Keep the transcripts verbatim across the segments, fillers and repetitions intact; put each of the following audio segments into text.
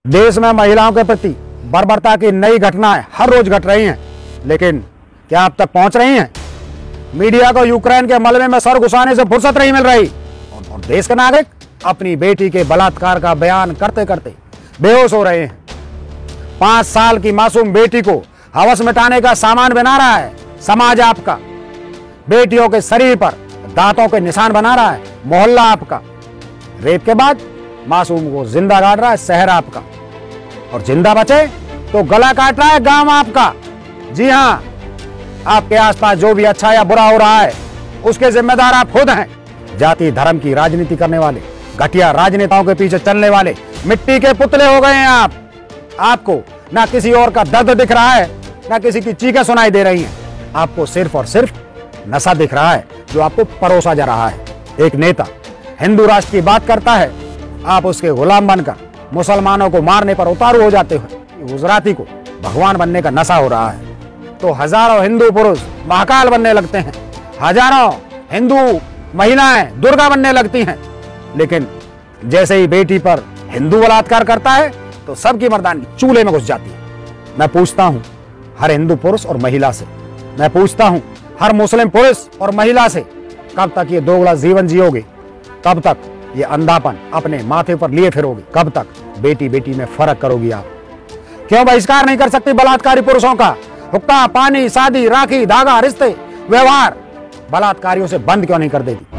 देश में महिलाओं के प्रति बर्बरता की नई घटनाएं हर रोज घट रही हैं, लेकिन क्या आप तक पहुंच रही हैं? मीडिया को यूक्रेन के मलबे में सर घुसाने से फुर्सत नहीं मिल रही और देश के नागरिक अपनी बेटी के बलात्कार का बयान करते करते बेहोश हो रहे हैं। पांच साल की मासूम बेटी को हवस मिटाने का सामान बना रहा है समाज आपका। बेटियों के शरीर पर दांतों के निशान बना रहा है मोहल्ला आपका। रेप के बाद मासूम को जिंदा गाड़ रहा है शहर आपका, और जिंदा बचे तो गला काट रहा है गांव आपका। जी हां, आपके आसपास जो भी अच्छा या बुरा हो रहा है उसके जिम्मेदार आप खुद हैं। जाति धर्म की राजनीति करने वाले घटिया राजनेताओं के पीछे चलने वाले मिट्टी के पुतले हो गए हैं आप। आपको ना किसी और का दर्द दिख रहा है, ना किसी की चीखें सुनाई दे रही हैं। आपको सिर्फ और सिर्फ नशा दिख रहा है जो आपको परोसा जा रहा है। एक नेता हिंदू राष्ट्र की बात करता है, आप उसके गुलाम बनकर मुसलमानों को मारने पर उतारू हो जाते हो। गुजराती को भगवान बनने का नशा हो रहा है तो हजारों हिंदू पुरुष महाकाल बनने लगते हैं, हजारों हिंदू महिलाएं दुर्गा बनने लगती हैं। लेकिन जैसे ही बेटी पर हिंदू बलात्कार करता है तो सबकी मर्दानगी चूल्हे में घुस जाती है। मैं पूछता हूं हर हिंदू पुरुष और महिला से, मैं पूछता हूं हर मुस्लिम पुरुष और महिला से, कब तक ये दोगला जीवन जियोगे? कब तक ये अंधापन अपने माथे पर लिए फिरोगे? कब तक बेटी बेटी में फर्क करोगी आप? क्यों बहिष्कार नहीं कर सकती बलात्कारी पुरुषों का? हुक्का, पानी, शादी, राखी, धागा, रिश्ते, व्यवहार बलात्कारियों से बंद क्यों नहीं कर देती?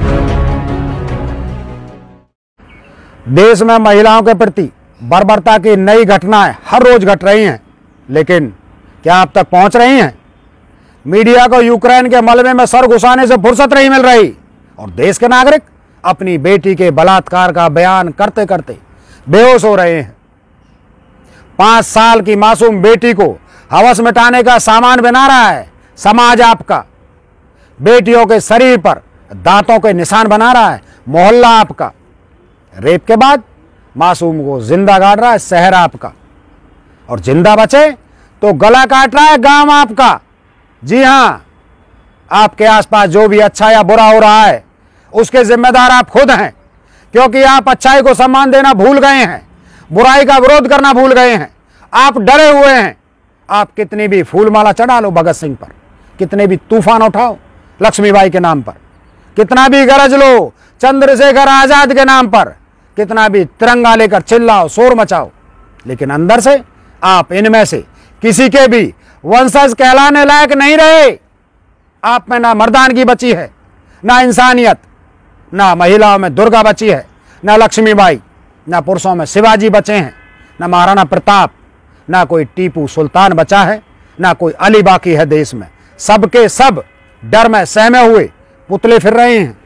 देश में महिलाओं के प्रति बर्बरता की नई घटनाएं हर रोज घट रही हैं, लेकिन क्या आप तक पहुंच रही हैं? मीडिया को यूक्रेन के मलबे में सर घुसाने से फुर्सत नहीं मिल रही और देश के नागरिक अपनी बेटी के बलात्कार का बयान करते करते बेहोश हो रहे हैं। पांच साल की मासूम बेटी को हवस मिटाने का सामान बना रहा है समाज आपका। बेटियों के शरीर पर दांतों के निशान बना रहा है मोहल्ला आपका। रेप के बाद मासूम को जिंदा गाड़ रहा है शहर आपका, और जिंदा बचे तो गला काट रहा है गांव आपका। जी हां, आपके आसपास जो भी अच्छा या बुरा हो रहा है उसके जिम्मेदार आप खुद हैं, क्योंकि आप अच्छाई को सम्मान देना भूल गए हैं, बुराई का विरोध करना भूल गए हैं। आप डरे हुए हैं। आप कितनी भी फूलमाला चढ़ा लो भगत सिंह पर, कितने भी तूफान उठाओ लक्ष्मीबाई के नाम पर, कितना भी गरज लो चंद्रशेखर आजाद के नाम पर, कितना भी तिरंगा लेकर चिल्लाओ शोर मचाओ, लेकिन अंदर से आप इनमें से किसी के भी वंशज कहलाने लायक नहीं रहे। आप में ना मर्दानगी बची है, ना इंसानियत, ना महिलाओं में दुर्गा बची है, ना लक्ष्मीबाई, ना पुरुषों में शिवाजी बचे हैं, ना महाराणा प्रताप, ना कोई टीपू सुल्तान बचा है, ना कोई अली बाकी है देश में। सबके सब डर में सहमे हुए पुतले फिर रहे हैं।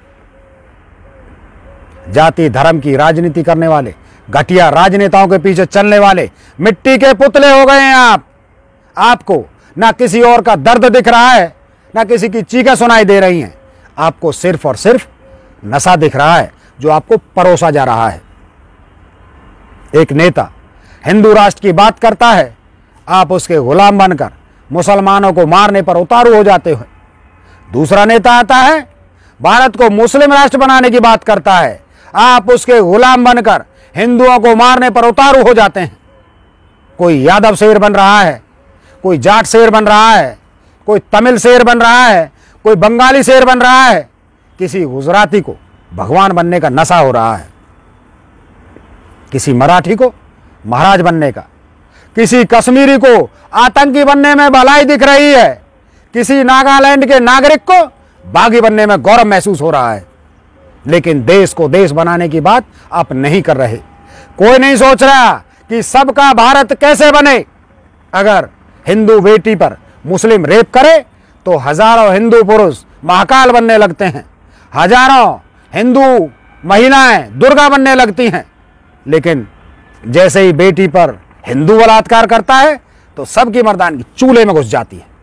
जाति धर्म की राजनीति करने वाले घटिया राजनेताओं के पीछे चलने वाले मिट्टी के पुतले हो गए हैं आप। आपको ना किसी और का दर्द दिख रहा है, ना किसी की चीखें सुनाई दे रही हैं। आपको सिर्फ और सिर्फ नशा दिख रहा है जो आपको परोसा जा रहा है। एक नेता हिंदू राष्ट्र की बात करता है, आप उसके गुलाम बनकर मुसलमानों को मारने पर उतारू हो जाते हो। दूसरा नेता आता है, भारत को मुस्लिम राष्ट्र बनाने की बात करता है, आप उसके गुलाम बनकर हिंदुओं को मारने पर उतारू हो जाते हैं। कोई यादव शेर बन रहा है, कोई जाट शेर बन रहा है, कोई तमिल शेर बन रहा है, कोई बंगाली शेर बन रहा है, किसी गुजराती को भगवान बनने का नशा हो रहा है, किसी मराठी को महाराज बनने का, किसी कश्मीरी को आतंकी बनने में भलाई दिख रही है, किसी नागालैंड के नागरिक को बागी बनने में गौरव महसूस हो रहा है। लेकिन देश को देश बनाने की बात आप नहीं कर रहे। कोई नहीं सोच रहा कि सबका भारत कैसे बने। अगर हिंदू बेटी पर मुस्लिम रेप करे तो हजारों हिंदू पुरुष महाकाल बनने लगते हैं, हजारों हिंदू महिलाएं दुर्गा बनने लगती हैं। लेकिन जैसे ही बेटी पर हिंदू बलात्कार करता है तो सबकी मर्दानगी चूल्हे में घुस जाती है।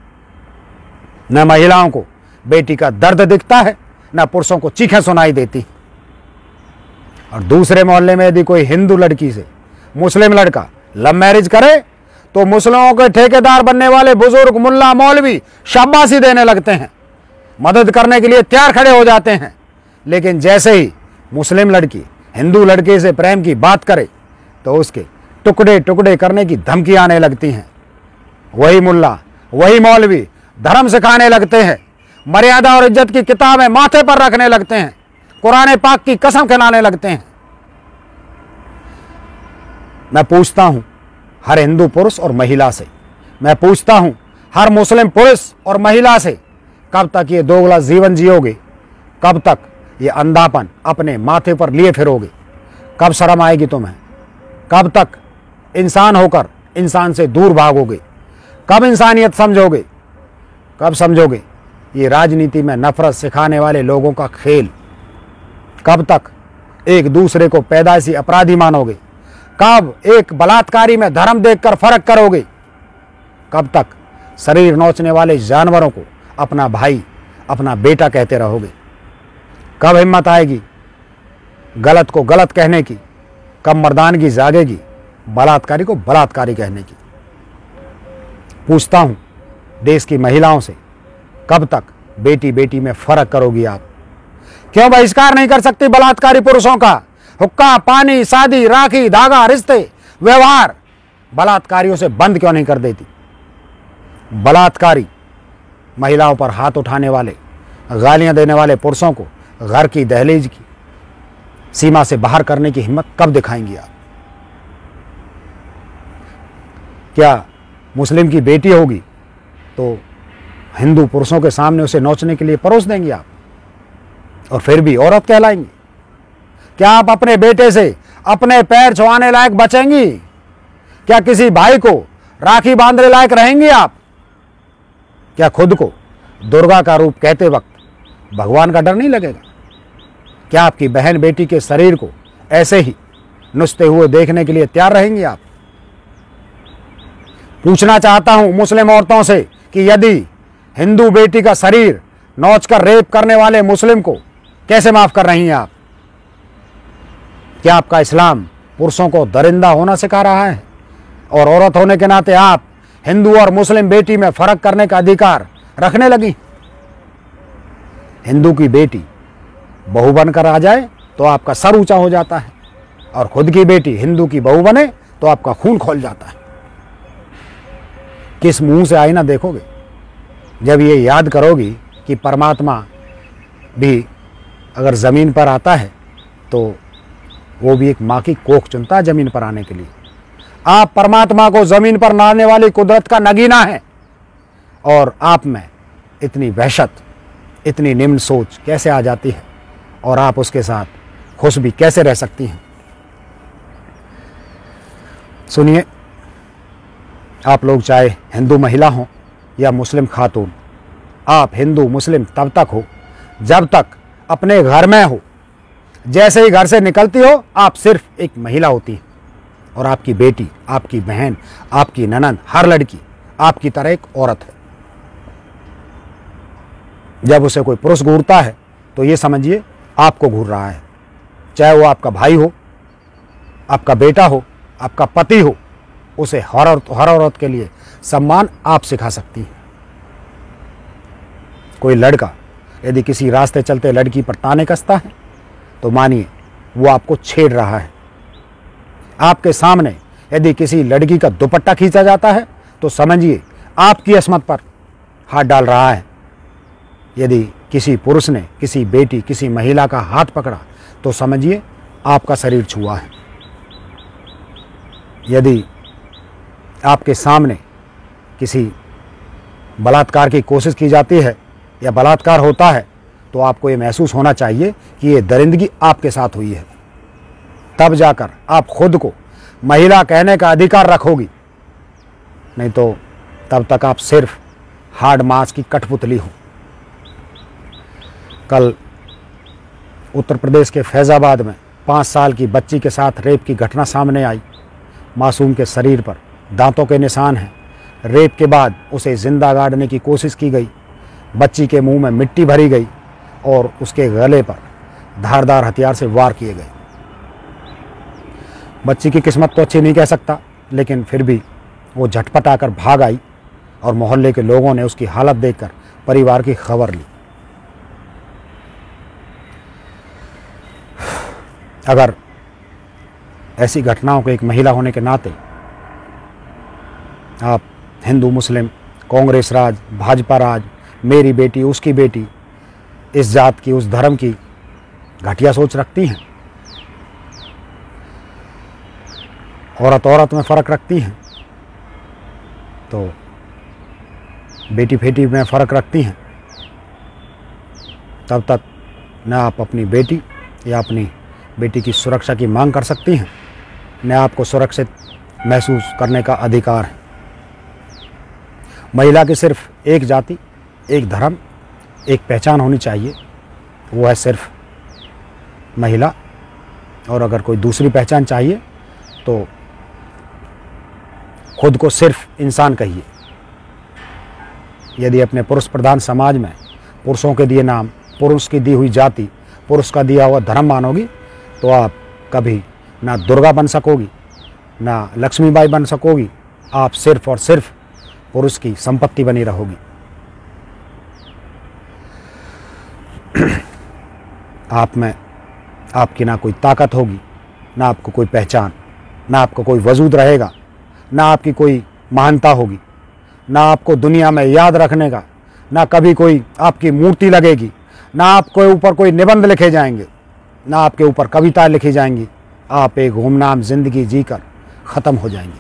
न महिलाओं को बेटी का दर्द दिखता है, न पुरुषों को चीखें सुनाई देती। और दूसरे मोहल्ले में यदि कोई हिंदू लड़की से मुस्लिम लड़का लव मैरिज करे तो मुस्लिमों के ठेकेदार बनने वाले बुजुर्ग मुल्ला मौलवी शाबाशी देने लगते हैं, मदद करने के लिए तैयार खड़े हो जाते हैं। लेकिन जैसे ही मुस्लिम लड़की हिंदू लड़के से प्रेम की बात करे तो उसके टुकड़े टुकड़े करने की धमकी आने लगती हैं। वही मुल्ला, वही मौलवी धर्म सिखाने लगते हैं, मर्यादा और इज्जत की किताबें माथे पर रखने लगते हैं, कुरान पाक की कसम खिलाने लगते हैं। मैं पूछता हूं हर हिंदू पुरुष और महिला से, मैं पूछता हूं हर मुस्लिम पुरुष और महिला से, कब तक ये दोगला जीवन जियोगे? कब तक ये अंधापन अपने माथे पर लिए फिरोगे? कब शर्म आएगी तुम्हें? कब तक इंसान होकर इंसान से दूर भागोगे? कब इंसानियत समझोगे? कब समझोगे ये राजनीति में नफरत सिखाने वाले लोगों का खेल? कब तक एक दूसरे को पैदाइशी अपराधी मानोगे? कब एक बलात्कारी में धर्म देखकर फर्क करोगे? कब तक शरीर नोचने वाले जानवरों को अपना भाई, अपना बेटा कहते रहोगे? कब हिम्मत आएगी गलत को गलत कहने की? कब मर्दानगी जागेगी बलात्कारी को बलात्कारी कहने की? पूछता हूं देश की महिलाओं से, कब तक बेटी बेटी में फर्क करोगी आप? क्यों बहिष्कार नहीं कर सकती बलात्कारी पुरुषों का? हुक्का, पानी, शादी, राखी, धागा, रिश्ते, व्यवहार बलात्कारियों से बंद क्यों नहीं कर देती? बलात्कारी महिलाओं पर हाथ उठाने वाले, गालियां देने वाले पुरुषों को घर की दहलीज की सीमा से बाहर करने की हिम्मत कब दिखाएंगी आप? क्या मुस्लिम की बेटी होगी तो हिंदू पुरुषों के सामने उसे नोचने के लिए परोस देंगी आप, और फिर भी औरत कहलाएंगी? क्या आप अपने बेटे से अपने पैर छुआने लायक बचेंगी? क्या किसी भाई को राखी बांधने लायक रहेंगी आप? क्या खुद को दुर्गा का रूप कहते वक्त भगवान का डर नहीं लगेगा? क्या आपकी बहन बेटी के शरीर को ऐसे ही नुचते हुए देखने के लिए तैयार रहेंगी आप? पूछना चाहता हूं मुस्लिम औरतों से कि यदि हिंदू बेटी का शरीर नोचकर रेप करने वाले मुस्लिम को कैसे माफ कर रही हैं आप? क्या आपका इस्लाम पुरुषों को दरिंदा होना सिखा रहा है और औरत होने के नाते आप हिंदू और मुस्लिम बेटी में फर्क करने का अधिकार रखने लगी? हिंदू की बेटी बहू बनकर आ जाए तो आपका सर ऊंचा हो जाता है, और खुद की बेटी हिंदू की बहू बने तो आपका खून खोल जाता है। किस मुंह से आईना देखोगे जब ये याद करोगी कि परमात्मा भी अगर ज़मीन पर आता है तो वो भी एक माँ की कोख चुनता है ज़मीन पर आने के लिए? आप परमात्मा को ज़मीन पर लाने वाली कुदरत का नगीना है, और आप में इतनी वहशत, इतनी निम्न सोच कैसे आ जाती है, और आप उसके साथ खुश भी कैसे रह सकती हैं? सुनिए, आप लोग चाहे हिंदू महिला हो या मुस्लिम खातून, आप हिंदू मुस्लिम तब तक हो जब तक अपने घर में हो। जैसे ही घर से निकलती हो आप सिर्फ एक महिला होती हैं, और आपकी बेटी, आपकी बहन, आपकी ननंद, हर लड़की आपकी तरह एक औरत है। जब उसे कोई पुरुष घूरता है तो ये समझिए आपको घूर रहा है, चाहे वो आपका भाई हो, आपका बेटा हो, आपका पति हो। उसे हर हर औरत के लिए सम्मान आप सिखा सकती हैं। कोई लड़का यदि किसी रास्ते चलते लड़की पर ताने कसता है तो मानिए वो आपको छेड़ रहा है। आपके सामने यदि किसी लड़की का दुपट्टा खींचा जाता है तो समझिए आपकी अस्मत पर हाथ डाल रहा है। यदि किसी पुरुष ने किसी बेटी, किसी महिला का हाथ पकड़ा तो समझिए आपका शरीर छुआ है। यदि आपके सामने किसी बलात्कार की कोशिश की जाती है या बलात्कार होता है तो आपको ये महसूस होना चाहिए कि ये दरिंदगी आपके साथ हुई है। तब जाकर आप खुद को महिला कहने का अधिकार रखोगी, नहीं तो तब तक आप सिर्फ हार्ड मांस की कठपुतली हो। कल उत्तर प्रदेश के फैज़ाबाद में पाँच साल की बच्ची के साथ रेप की घटना सामने आई। मासूम के शरीर पर दांतों के निशान हैं। रेप के बाद उसे जिंदा गाड़ने की कोशिश की गई। बच्ची के मुंह में मिट्टी भरी गई और उसके गले पर धारदार हथियार से वार किए गए। बच्ची की किस्मत तो अच्छी नहीं कह सकता, लेकिन फिर भी वो झटपट आकर भाग आई और मोहल्ले के लोगों ने उसकी हालत देखकर परिवार की खबर ली। अगर ऐसी घटनाओं को एक महिला होने के नाते आप हिंदू मुस्लिम, कांग्रेस राज, भाजपा राज, मेरी बेटी उसकी बेटी, इस जात की उस धर्म की घटिया सोच रखती हैं। औरत औरत में फ़र्क रखती हैं, तो बेटी फेटी में फ़र्क रखती हैं, तब तक न आप अपनी बेटी या अपनी बेटी की सुरक्षा की मांग कर सकती हैं, न आपको सुरक्षित महसूस करने का अधिकार है। महिला की सिर्फ एक जाति, एक धर्म, एक पहचान होनी चाहिए, वो है सिर्फ महिला। और अगर कोई दूसरी पहचान चाहिए तो खुद को सिर्फ इंसान कहिए। यदि अपने पुरुष प्रधान समाज में पुरुषों के दिए नाम, पुरुष की दी हुई जाति, पुरुष का दिया हुआ धर्म मानोगी तो आप कभी ना दुर्गा बन सकोगी, ना लक्ष्मीबाई बन सकोगी। आप सिर्फ और सिर्फ पुरुष की संपत्ति बनी रहोगी। आप में आपकी ना कोई ताकत होगी, ना आपको कोई पहचान, ना आपको कोई वजूद रहेगा, ना आपकी कोई महानता होगी, ना आपको दुनिया में याद रखने का, ना कभी कोई आपकी मूर्ति लगेगी, ना आपके ऊपर कोई निबंध लिखे जाएंगे, ना आपके ऊपर कविताएं लिखी जाएंगी। आप एक गुमनाम जिंदगी जीकर ख़त्म हो जाएंगे।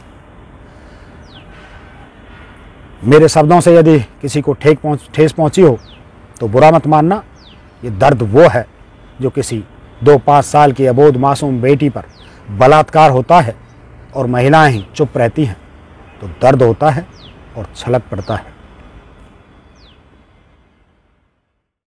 मेरे शब्दों से यदि किसी को ठेक पहुँच ठेस पहुँची हो तो बुरा मत मानना। ये दर्द वो है जो किसी दो पाँच साल की अबोध मासूम बेटी पर बलात्कार होता है और महिलाएं ही चुप रहती हैं, तो दर्द होता है और छलक पड़ता है।